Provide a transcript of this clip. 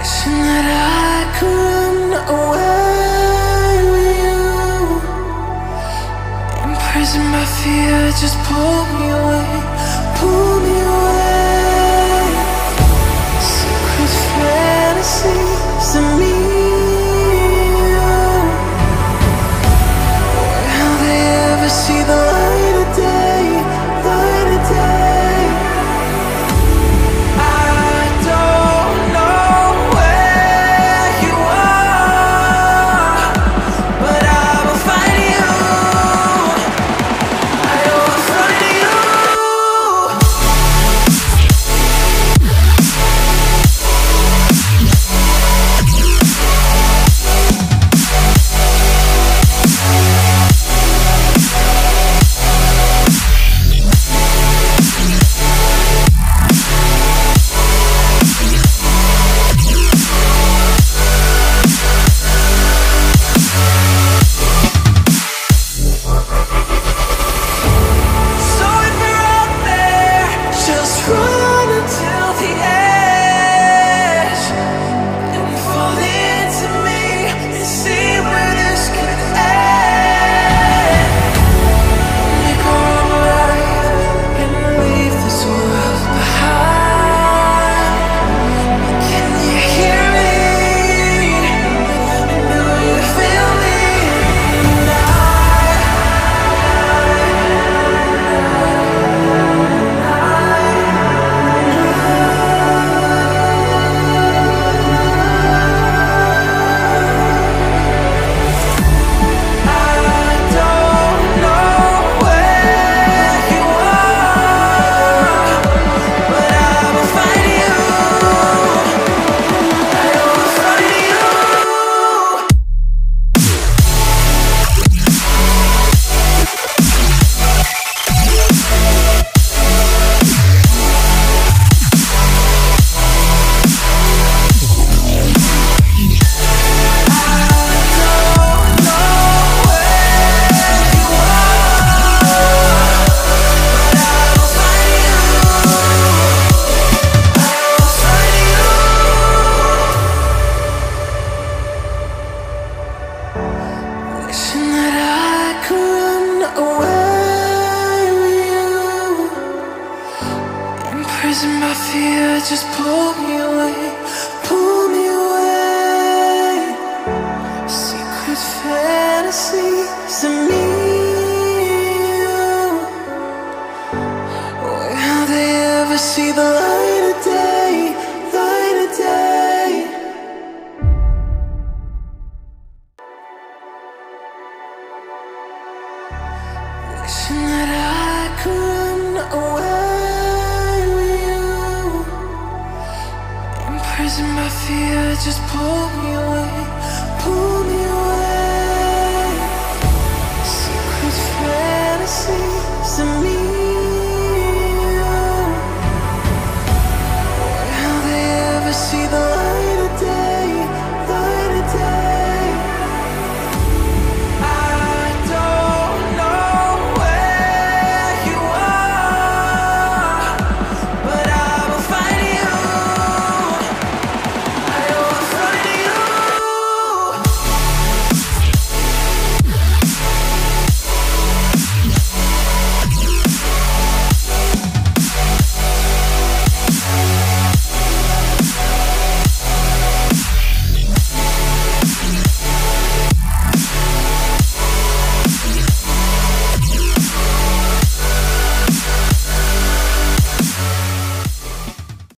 Wishing that I could run away with you. Imprisoned by fear, just pull me away, pull me away. Secret fantasies of me. Will they ever see the light of day, light of day? Wishing that I could run away with you. Imprisoned by fear, just pull me away, pull me away. Secret fantasies of me. Will they ever see the light of day, light of day? Wishing that I could run away with you. Imprisoned by fear, just pull me away, pull me away. Secret fantasies of me.